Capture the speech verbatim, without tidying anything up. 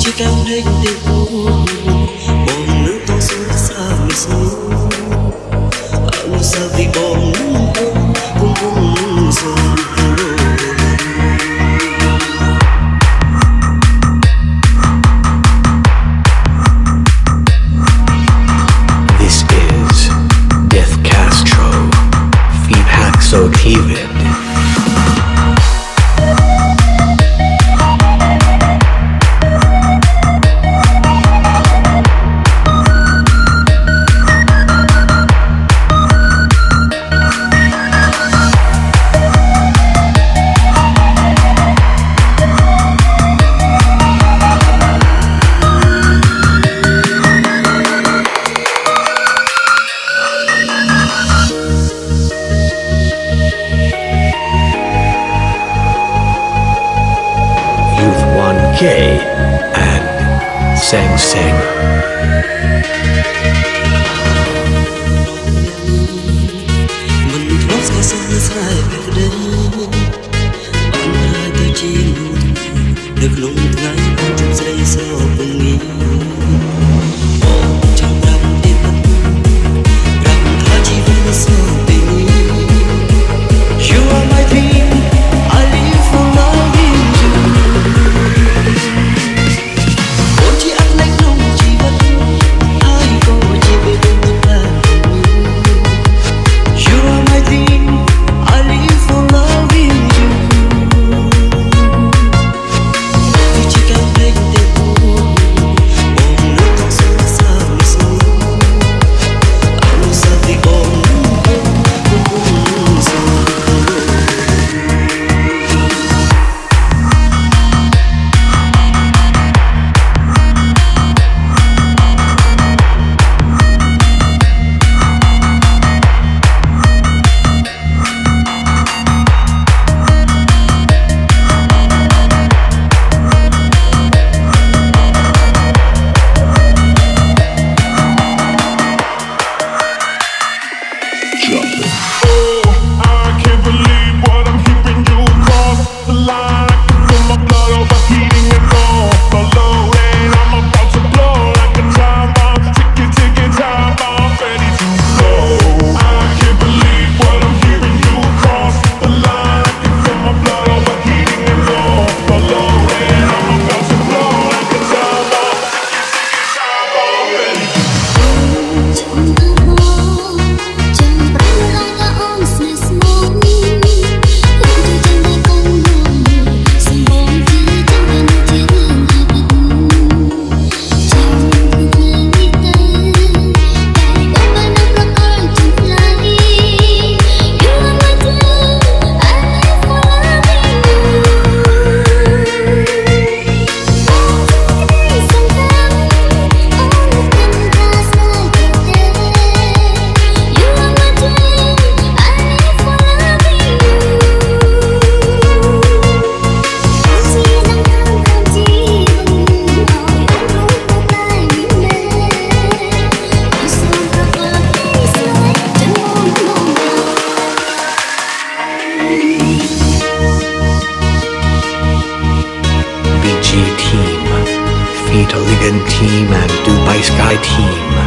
chỉ cảm thấy tình cô bom nước to xuống xa người xuống anh xa vì bom cũng cũng rồi. This is Death Castro, Feed Hacksaw David. Kay and Sang Sang. Mình lost cái sân sai về đây, anh hai tay chỉ luôn được lúc ngày trong giây sau cùng nghĩ. Trong đêm đêm rằng ta chỉ vẫn sau tình. You are my dream, I live for loving you. Team, Feet Ligan Team and Dubai Sky Team.